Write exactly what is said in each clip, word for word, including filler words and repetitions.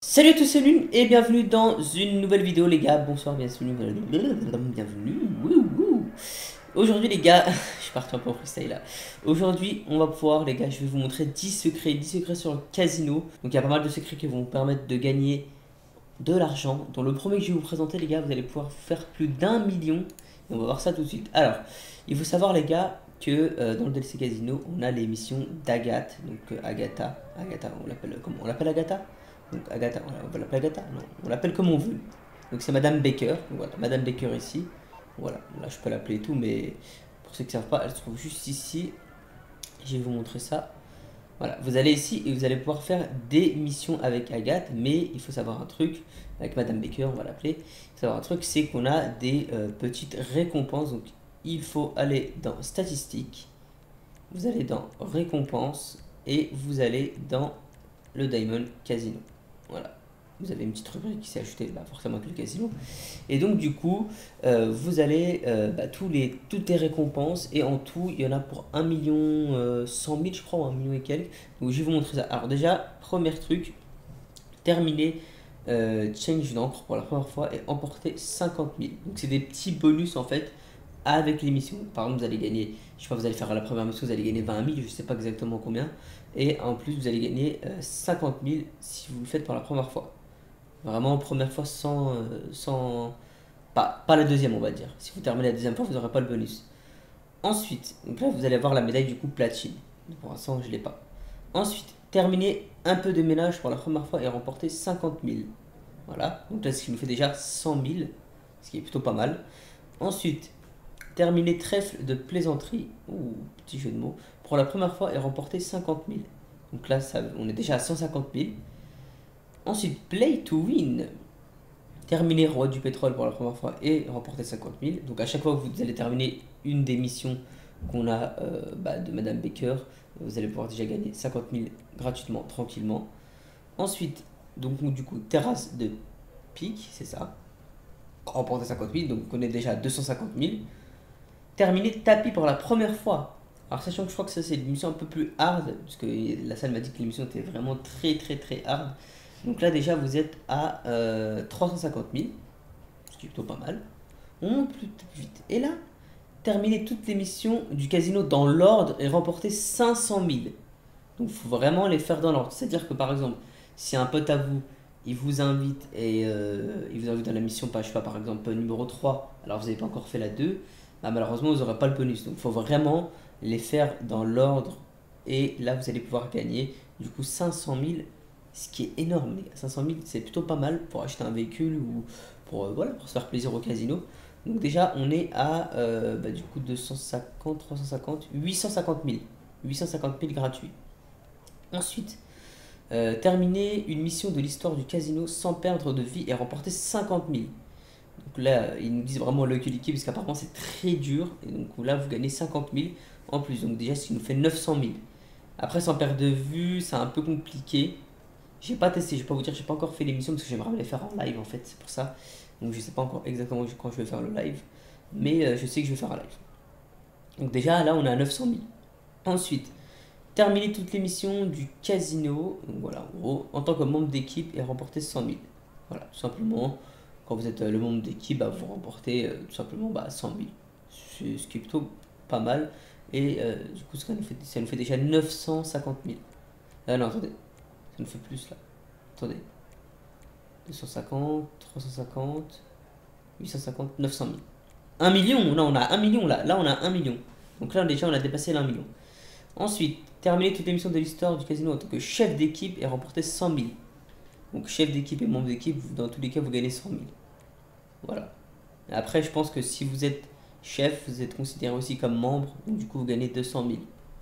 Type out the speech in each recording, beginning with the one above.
Salut à tous, salut et bienvenue dans une nouvelle vidéo les gars, bonsoir, bienvenue, bienvenue, wouhou. Aujourd'hui les gars, je suis parti un peu en freestyle là. Aujourd'hui on va pouvoir les gars, je vais vous montrer dix secrets, dix secrets sur le casino. Donc il y a pas mal de secrets qui vont vous permettre de gagner de l'argent. Dans le premier que je vais vous présenter les gars, vous allez pouvoir faire plus d'un million. Et on va voir ça tout de suite. Alors, il faut savoir les gars que euh, dans le D L C Casino, on a les missions d'Agathe, donc euh, Agatha, Agatha, on l'appelle comment? On l'appelle Agatha. Donc Agatha, on va l'appeler Agatha, non, on l'appelle comme on veut. Donc c'est Madame Baker, donc voilà, Madame Baker ici. Voilà, là je peux l'appeler et tout, mais pour ceux qui ne savent pas, elle se trouve juste ici. Je vais vous montrer ça. Voilà, vous allez ici et vous allez pouvoir faire des missions avec Agathe, mais il faut savoir un truc, avec Madame Baker, on va l'appeler. Il faut savoir un truc, c'est qu'on a des euh, petites récompenses. Donc il faut aller dans statistiques, vous allez dans récompenses et vous allez dans le Diamond Casino. Voilà, vous avez une petite rubrique qui s'est ajoutée bah, forcément avec le casino. Et donc du coup, euh, vous allez euh, bah, tous les, toutes les récompenses, et en tout, il y en a pour un million cent mille je crois, ou un million et quelques. Donc je vais vous montrer ça. Alors déjà, premier truc, terminer euh, change d'encre pour la première fois et emporter cinquante mille. Donc c'est des petits bonus en fait avec les missions. Par exemple, vous allez gagner, je sais pas, vous allez faire la première mission, vous allez gagner vingt mille, je sais pas exactement combien. Et en plus, vous allez gagner euh, cinquante mille si vous le faites pour la première fois. Vraiment, première fois sans. euh, sans pas, pas la deuxième, on va dire. Si vous terminez la deuxième fois, vous n'aurez pas le bonus. Ensuite, donc là, vous allez avoir la médaille du coup platine. Pour l'instant, je l'ai pas. Ensuite, terminer un peu de ménage pour la première fois et remporter cinquante mille. Voilà, donc là, ce qui nous fait déjà cent mille, ce qui est plutôt pas mal. Ensuite, terminer trèfle de plaisanterie, ou petit jeu de mots, pour la première fois et remporter cinquante mille. Donc là, ça, on est déjà à cent cinquante mille. Ensuite, play to win. Terminer roi du pétrole pour la première fois et remporter cinquante mille. Donc à chaque fois que vous allez terminer une des missions qu'on a euh, bah, de Madame Baker, vous allez pouvoir déjà gagner cinquante mille gratuitement, tranquillement. Ensuite, donc du coup, terrasse de pique, c'est ça. Remporter cinquante mille, donc on est déjà à deux cent cinquante mille. Terminer tapis pour la première fois. Alors sachant que je crois que ça c'est une mission un peu plus hard, parce que la salle m'a dit que l'émission était vraiment très très très hard. Donc là déjà vous êtes à euh, trois cent cinquante mille, ce qui est plutôt pas mal. On monte plus vite. Et là, terminer toutes les missions du casino dans l'ordre et remporter cinq cent mille. Donc il faut vraiment les faire dans l'ordre. C'est-à-dire que par exemple, si un pote à vous, il vous invite et euh, il vous invite dans la mission, pas, je sais pas, par exemple numéro trois, alors vous n'avez pas encore fait la deux, bah, malheureusement vous n'aurez pas le bonus. Donc il faut vraiment les faire dans l'ordre et là vous allez pouvoir gagner du coup cinq cent mille, ce qui est énorme les gars. cinq cent mille c'est plutôt pas mal pour acheter un véhicule ou pour, euh, voilà, pour se faire plaisir au casino. Donc déjà on est à euh, bah, du coup deux cent cinquante, trois cent cinquante, huit cent cinquante mille. huit cent cinquante mille gratuits. Ensuite, euh, terminer une mission de l'histoire du casino sans perdre de vie et remporter cinquante mille. Donc là, ils nous disent vraiment le liquide parce qu'apparemment c'est très dur. Et donc là, vous gagnez cinquante mille en plus. Donc déjà, ce qui nous fait neuf cent mille. Après, sans perdre de vue, c'est un peu compliqué. J'ai pas testé, je vais pas vous dire, j'ai pas encore fait l'émission parce que j'aimerais les faire en live en fait, c'est pour ça. Donc je sais pas encore exactement quand je vais faire le live. Mais euh, je sais que je vais faire un live. Donc déjà, là, on est à neuf cent mille. Ensuite, terminer toutes les missions du casino, donc voilà, en gros, en tant que membre d'équipe et remporter cent mille. Voilà, tout simplement, quand vous êtes euh, le membre d'équipe, bah, vous remportez euh, tout simplement bah, cent mille. C'est ce qui est plutôt pas mal. Et euh, du coup, ça nous, fait, ça nous fait déjà neuf cent cinquante mille. Ah non, attendez, ça nous fait plus là. Attendez, deux cent cinquante, trois cent cinquante, huit cent cinquante, neuf cent mille. un million, non, on a un million là. Là, on a un million. Donc là, déjà, on a dépassé l'un million. Ensuite, terminer toutes les missions de l'histoire du casino en tant que chef d'équipe et remporter cent mille. Donc chef d'équipe et membre d'équipe, dans tous les cas, vous gagnez cent mille. Voilà. Après, je pense que si vous êtes chef, vous êtes considéré aussi comme membre, donc du coup, vous gagnez deux cent mille.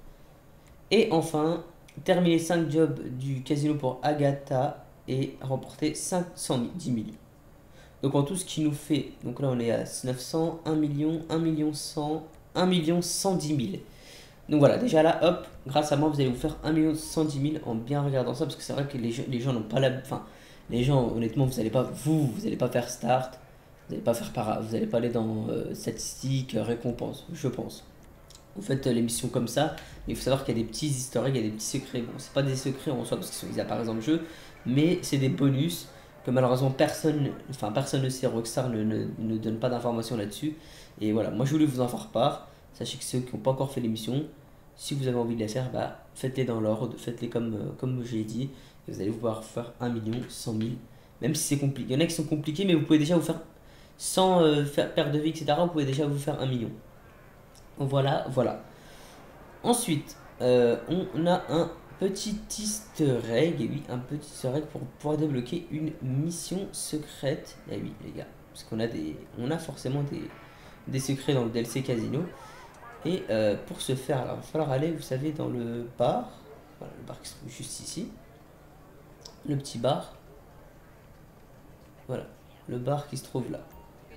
Et enfin, terminer cinq jobs du casino pour Agatha et remporter cinq cent dix mille. Donc en tout, ce qui nous fait, donc là on est à neuf cents, un million, un million cent, un million cent dix mille. Donc voilà, déjà là, hop, grâce à moi, vous allez vous faire un million cent dix mille en bien regardant ça, parce que c'est vrai que les, les gens n'ont pas la... Enfin, les gens, honnêtement, vous n'allez pas, vous, vous n'allez pas faire start, vous n'allez pas faire para, vous n'allez pas aller dans euh, statistiques, euh, récompenses, je pense. Vous faites euh, l'émission comme ça, mais il faut savoir qu'il y a des petits historiques, il y a des petits secrets. Bon, c'est pas des secrets en soi, parce qu'ils sont mis à part dans le jeu, mais c'est des bonus que malheureusement personne, enfin personne ne sait, Rockstar ne, ne, ne donne pas d'informations là-dessus. Et voilà, moi je voulais vous en faire part. Sachez que ceux qui n'ont pas encore fait l'émission, si vous avez envie de les faire, bah, faites-les dans l'ordre, faites-les comme, euh, comme j'ai dit, et vous allez pouvoir faire un million, cent mille, même si c'est compliqué. Il y en a qui sont compliqués, mais vous pouvez déjà vous faire, sans euh, faire perdre de vie, et cetera, vous pouvez déjà vous faire un million. Voilà, voilà. Ensuite, euh, on a un petit easter egg, et oui, un petit easter egg pour pouvoir débloquer une mission secrète. Et oui, les gars, parce qu'on a des, on a forcément des, des secrets dans le D L C Casino. Et euh, pour ce faire, alors, il va falloir aller, vous savez, dans le bar. Voilà, le bar qui se trouve juste ici. Le petit bar. Voilà, le bar qui se trouve là.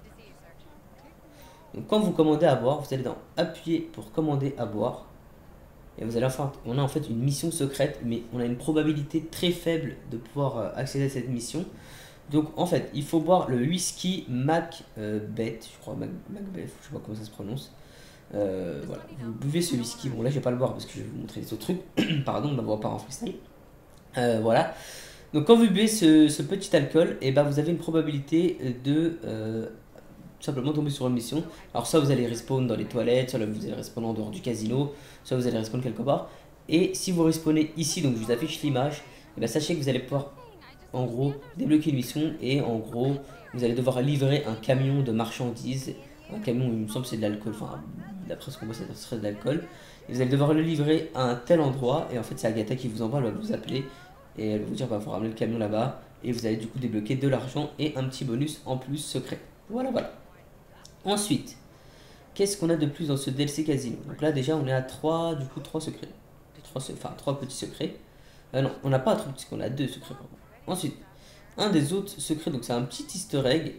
Donc quand vous commandez à boire, vous allez dans appuyer pour commander à boire. Et vous allez enfin, on a en fait une mission secrète, mais on a une probabilité très faible de pouvoir euh, accéder à cette mission. Donc en fait, il faut boire le whisky Macbeth, euh, je crois Mac, Macbeth, je sais pas comment ça se prononce. Euh, voilà, vous buvez ce whisky. Bon là je vais pas le boire parce que je vais vous montrer les autres trucs. Pardon, on ne voit pas en freestyle. Euh, voilà. Donc quand vous buvez ce, ce petit alcool, et ben vous avez une probabilité de euh, tout simplement tomber sur une mission. Alors soit vous allez respawn dans les toilettes, soit vous allez respawn en dehors du casino, soit vous allez respawn quelque part. Et si vous respawnez ici, donc je vous affiche l'image, et ben sachez que vous allez pouvoir en gros débloquer une mission et en gros vous allez devoir livrer un camion de marchandises. Un camion, il me semble c'est de l'alcool, enfin d'après ce qu'on voit, ça serait de l'alcool. Vous allez devoir le livrer à un tel endroit, et en fait c'est Agatha qui vous envoie, elle va vous appeler, et elle va vous dire bah faut ramener le camion là-bas, et vous allez du coup débloquer de l'argent et un petit bonus en plus secret. Voilà, voilà. Ensuite, qu'est-ce qu'on a de plus dans ce D L C Casino? Donc là déjà on est à trois, du coup trois secrets. trois, enfin trois petits secrets. Euh, non, on n'a pas un truc, puisqu'on a deux secrets. Ensuite, un des autres secrets, donc c'est un petit easter egg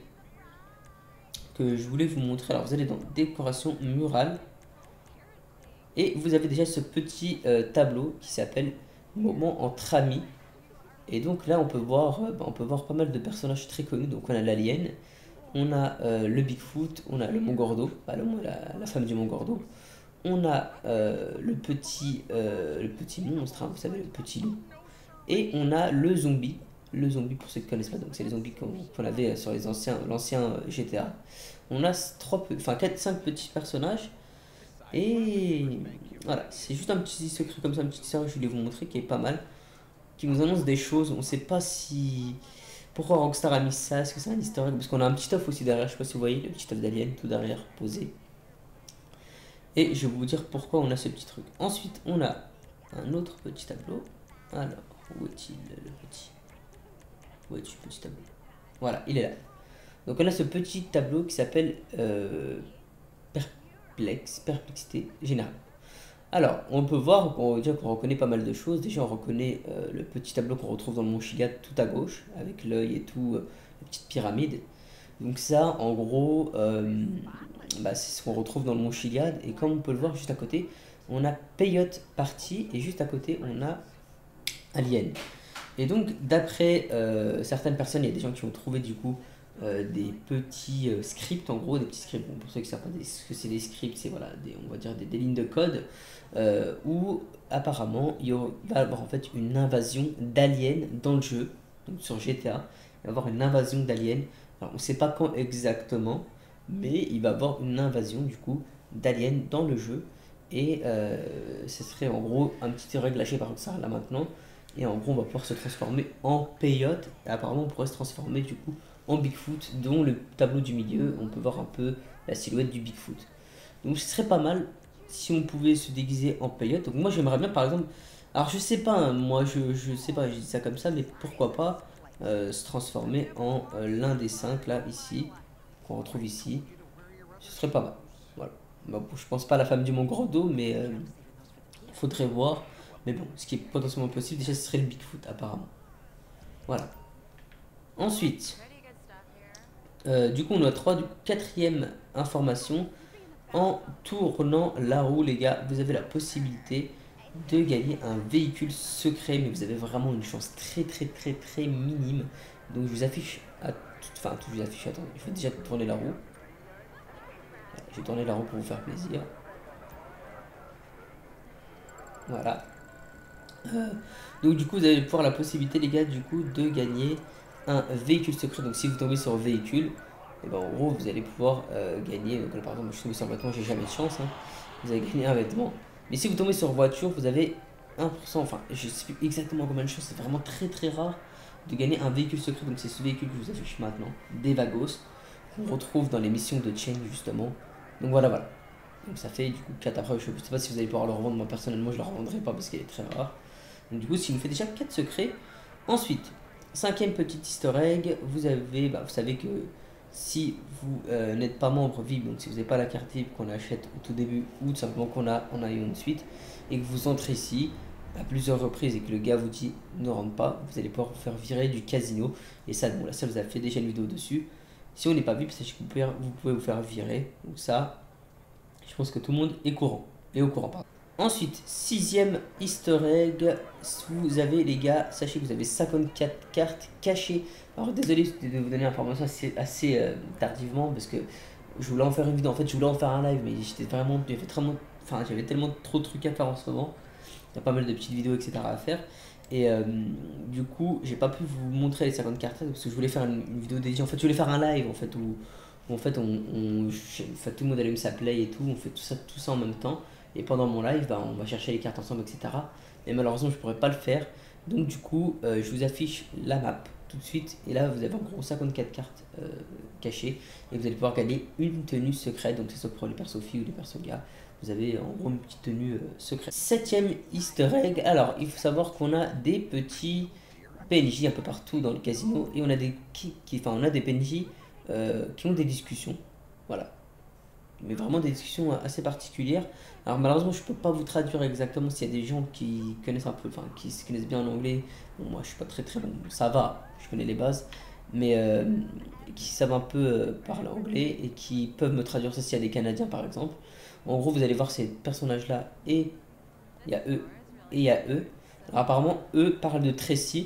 que je voulais vous montrer. Alors vous allez dans décoration murale et vous avez déjà ce petit euh, tableau qui s'appelle moment entre amis. Et donc là on peut voir, euh, bah, on peut voir pas mal de personnages très connus. Donc on a l'alien, on a euh, le Bigfoot, on a le Mont Gordo, bah, le, la, la femme du Mont Gordo. On a euh, le petit euh, le petit monstre, hein, vous savez, le petit loup. Et on a le zombie. Le zombie, pour ceux qui ne connaissent pas, donc c'est les zombies qu'on qu'on avait sur les anciens, l'ancien G T A. On a trois, enfin quatre, cinq petits personnages. Et voilà, c'est juste un petit secret comme ça, un petit secret que je voulais vous montrer qui est pas mal. Qui nous annonce des choses. On sait pas si. Pourquoi Rockstar a mis ça? Est-ce que c'est un easter egg? Parce qu'on a un petit œuf aussi derrière, je sais pas si vous voyez, le petit œuf d'alien tout derrière, posé. Et je vais vous dire pourquoi on a ce petit truc. Ensuite, on a un autre petit tableau. Alors, où est-il le petit? Où est-il le petit tableau? Voilà, il est là. Donc on a ce petit tableau qui s'appelle euh, perplexe, perplexité générale. Alors, on peut voir qu'on qu'on reconnaît pas mal de choses. Déjà, on reconnaît euh, le petit tableau qu'on retrouve dans le Mont Chiliad tout à gauche, avec l'œil et tout, euh, la petite pyramide. Donc ça, en gros, euh, bah, c'est ce qu'on retrouve dans le Mont Chiliad. Et comme on peut le voir juste à côté, on a Peyote Party, et juste à côté, on a Alien. Et donc, d'après euh, certaines personnes, il y a des gens qui ont trouvé du coup euh, des petits euh, scripts, en gros, des petits scripts. Bon, pour ceux qui savent pas ce que c'est des scripts, c'est voilà, des, on va dire des, des lignes de code euh, où apparemment il y aura, va y avoir en fait une invasion d'aliens dans le jeu. Donc sur G T A, il va y avoir une invasion d'aliens. Alors, on ne sait pas quand exactement, mais il va y avoir une invasion du coup d'aliens dans le jeu. Et euh, ce serait en gros un petit règle lâché par Rockstar là maintenant. Et en gros, on va pouvoir se transformer en Peyote. Et apparemment, on pourrait se transformer du coup en Bigfoot, dont le tableau du milieu, on peut voir un peu la silhouette du Bigfoot. Donc, ce serait pas mal si on pouvait se déguiser en Peyote. Donc, moi, j'aimerais bien, par exemple. Alors, je sais pas, hein, moi, je, je sais pas, je dis ça comme ça, mais pourquoi pas euh, se transformer en euh, l'un des cinq là, ici, qu'on retrouve ici. Ce serait pas mal. Voilà. Bah, bon, je pense pas à la femme du Mont Gordo, mais il euh, faudrait voir. Mais bon, ce qui est potentiellement possible, déjà ce serait le Bigfoot apparemment. Voilà. Ensuite, euh, du coup on a trois, du quatrième information. En tournant la roue, les gars, vous avez la possibilité de gagner un véhicule secret, mais vous avez vraiment une chance très très très très minime. Donc je vous affiche, à tout, enfin tout je vous affiche, attendez, il faut déjà tourner la roue. Je vais tourner la roue pour vous faire plaisir. Voilà. Euh, donc du coup vous allez pouvoir la possibilité les gars du coup de gagner un véhicule secret. Donc si vous tombez sur véhicule, et ben en gros vous allez pouvoir euh, gagner. Donc là, par exemple je suis tombé sur vêtement, j'ai jamais de chance, hein. Vous allez gagner un vêtement. Mais si vous tombez sur voiture, vous avez un pour cent, enfin je sais plus exactement combien de chances, c'est vraiment très très rare de gagner un véhicule secret. Donc c'est ce véhicule que je vous affiche maintenant, des Vagos, qu'on retrouve dans les missions de Chain justement. Donc voilà voilà. Donc ça fait du coup quatre. Après je sais pas si vous allez pouvoir le revendre, moi personnellement je le revendrai pas parce qu'il est très rare. Donc du coup, s'il nous fait déjà quatre secrets. Ensuite, cinquième petit easter egg, vous avez, bah, vous savez que si vous euh, n'êtes pas membre V I P, donc si vous n'avez pas la carte V I P qu'on achète au tout début ou tout simplement qu'on a en a une suite, et que vous entrez ici à plusieurs reprises et que le gars vous dit ne rentre pas, vous allez pouvoir vous faire virer du casino. Et ça, bon, là, ça vous a fait déjà une vidéo dessus. Si on n'est pas V I P, sachez que vous pouvez, vous pouvez vous faire virer. Donc ça, je pense que tout le monde est courant. Est au courant, pardon. Ensuite, sixième easter egg, vous avez les gars, sachez que vous avez cinquante-quatre cartes cachées. Alors désolé de vous donner l'information assez, assez euh, tardivement parce que je voulais en faire une vidéo, en fait je voulais en faire un live mais j'étais vraiment, j'avais tellement, enfin j'avais tellement trop de trucs à faire en ce moment. Il y a pas mal de petites vidéos etc à faire. Et euh, du coup j'ai pas pu vous montrer les cinquante cartes parce que je voulais faire une, une vidéo dédiée. En fait je voulais faire un live en fait où, où en fait on, on, en fait, tout le monde allume sa play et tout, on fait tout ça, tout ça en même temps. Et pendant mon live, bah, on va chercher les cartes ensemble, et cetera. Mais malheureusement, je ne pourrais pas le faire. Donc du coup, euh, je vous affiche la map tout de suite. Et là, vous avez en gros cinquante-quatre cartes euh, cachées. Et vous allez pouvoir gagner une tenue secrète. Donc c'est soit pour les persos filles ou les persos gars. Vous avez en gros une petite tenue euh, secrète. Septième easter egg. Alors, il faut savoir qu'on a des petits P N J un peu partout dans le casino. Et on a des, qui, qui, enfin, on a des P N J euh, qui ont des discussions. Voilà, mais vraiment des discussions assez particulières. Alors malheureusement, je peux pas vous traduire exactement s'il y a des gens qui connaissent un peu, enfin qui se connaissent bien en anglais. Bon, moi je suis pas très très bon, ça va, je connais les bases, mais euh, qui savent un peu euh, parler anglais et qui peuvent me traduire ça s'il y a des Canadiens par exemple. En gros, vous allez voir ces personnages-là et il y a eux et il y a eux. Alors apparemment, eux parlent de Tracy.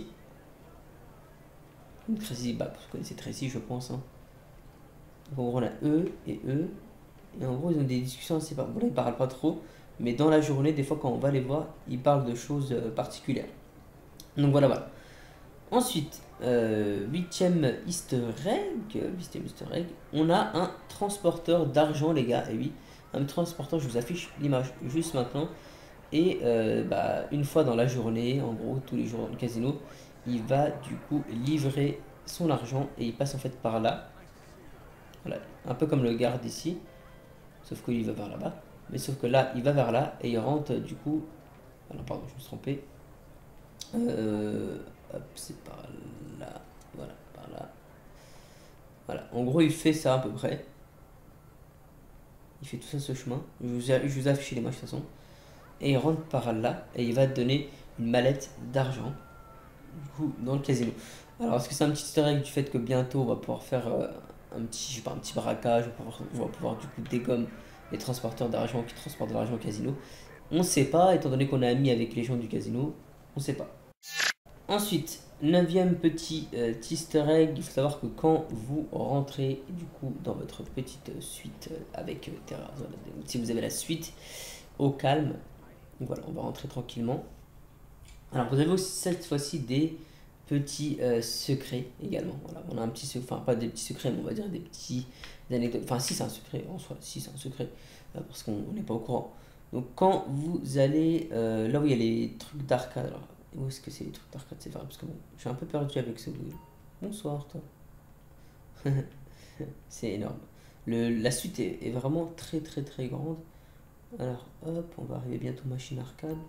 Tracy, bah vous connaissez Tracy, je pense, hein. Donc en gros, on a eux et eux. Et en gros, ils ont des discussions assez... Bon, là, ils parlent pas trop, mais dans la journée, des fois, quand on va les voir, ils parlent de choses euh, particulières. Donc voilà, voilà. Ensuite, euh, huitième easter egg, huitième easter egg, on a un transporteur d'argent, les gars. Et oui, un transporteur, je vous affiche l'image juste maintenant. Et euh, bah, une fois dans la journée, en gros, tous les jours dans le casino, il va du coup livrer son argent et il passe en fait par là. Voilà, un peu comme le garde ici. Sauf qu'il va vers là-bas. Mais sauf que là, il va vers là et il rentre du coup. Alors, pardon, je me suis trompé. Euh, hop, c'est par là. Voilà, par là. Voilà, en gros, il fait ça à peu près. Il fait tout ça ce chemin. Je vous, ai, je vous ai affiché les matchs de toute façon. Et il rentre par là et il va te donner une mallette d'argent. Du coup, dans le casino. Alors, est-ce que c'est un petit easter egg du fait que bientôt on va pouvoir faire euh, un petit, je sais pas, un petit braquage, on va pouvoir, on va pouvoir du coup dégommer les transporteurs d'argent qui transportent de l'argent au casino? On sait pas, étant donné qu'on est amis avec les gens du casino, on sait pas. Ensuite, neuvième petit euh, easter egg, il faut savoir que quand vous rentrez du coup dans votre petite suite euh, avec euh, Terra, si vous avez la suite au calme, donc voilà, on va rentrer tranquillement. Alors vous avez aussi cette fois-ci des petits euh, secrets également. Voilà, on a un petit secret, enfin pas des petits secrets, mais on va dire des petits anecdotes. Enfin si c'est un secret en soi, si c'est un secret, euh, parce qu'on n'est pas au courant. Donc quand vous allez euh, là où il y a les trucs d'arcade, alors où est-ce que c'est les trucs d'arcade? C'est vrai parce que bon, je suis un peu perdu avec ce. Bonsoir toi. C'est énorme. Le, la suite est, est vraiment très très très grande. Alors hop, on va arriver bientôt machine arcade.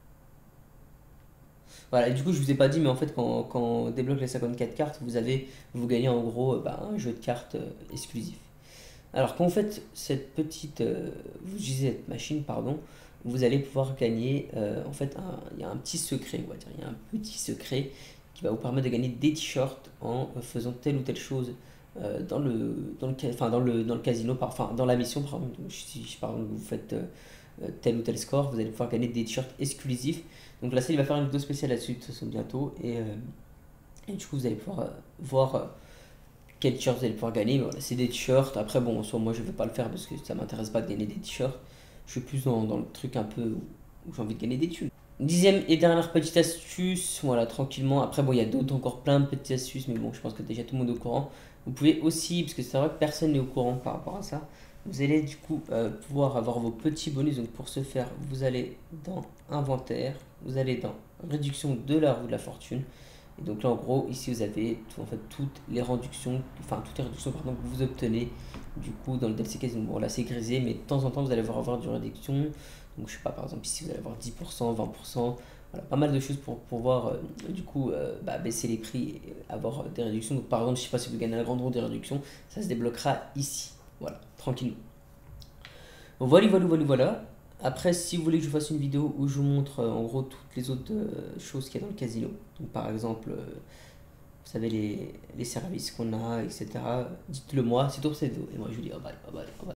Voilà, et du coup, je vous ai pas dit, mais en fait, quand, quand on débloque les cinquante-quatre cartes, vous avez, vous gagnez en gros euh, bah, un jeu de cartes euh, exclusif. Alors, quand vous faites cette petite, euh, vous utilisez cette machine, pardon, vous allez pouvoir gagner, euh, en fait, un- il y a un petit secret, on va dire, il y a un petit secret qui va vous permettre de gagner des t-shirts en euh, faisant telle ou telle chose euh, dans le, dans le, ca- enfin, dans le, dans le casino, par, enfin, dans la mission, par exemple, si, si, par exemple, vous faites euh, euh, tel ou tel score, vous allez pouvoir gagner des t-shirts exclusifs. Donc là, ça, il va faire une vidéo spéciale là-dessus, de toute façon, bientôt. Et, euh, et du coup, vous allez pouvoir euh, voir euh, quel t-shirt vous allez pouvoir gagner. Mais voilà, c'est des t-shirts. Après, bon, en soi, moi, je ne vais pas le faire parce que ça m'intéresse pas de gagner des t-shirts. Je suis plus dans, dans le truc un peu où j'ai envie de gagner des thunes. Dixième et dernière petite astuce, voilà, tranquillement. Après, bon, il y a d'autres, encore plein de petites astuces, mais bon, je pense que déjà tout le monde est au courant. Vous pouvez aussi, parce que c'est vrai que personne n'est au courant par rapport à ça, vous allez du coup euh, pouvoir avoir vos petits bonus. Donc pour ce faire, vous allez dans inventaire, vous allez dans réduction de la roue de la fortune. Et donc là, en gros, ici, vous avez tout, en fait, toutes les réductions, enfin toutes les réductions pardon, que vous obtenez du coup dans le D L C Casino. Bon, là, c'est grisé, mais de temps en temps, vous allez avoir, avoir du réduction. Donc, je sais pas, par exemple, ici, vous allez avoir dix pour cent, vingt pour cent, voilà, pas mal de choses pour pouvoir, euh, du coup, euh, bah, baisser les prix et avoir des réductions. Donc, par exemple, je sais pas si vous gagnez la grande roue des réductions, ça se débloquera ici. Voilà, tranquillement. Voilà, voilà, voilà, voilà. Après, si vous voulez que je fasse une vidéo où je vous montre euh, en gros toutes les autres euh, choses qu'il y a dans le casino, donc par exemple, euh, vous savez, les, les services qu'on a, et cetera, dites-le moi, c'est tout pour cette vidéo. Et moi, je vous dis, oh bye, oh bye, oh bye.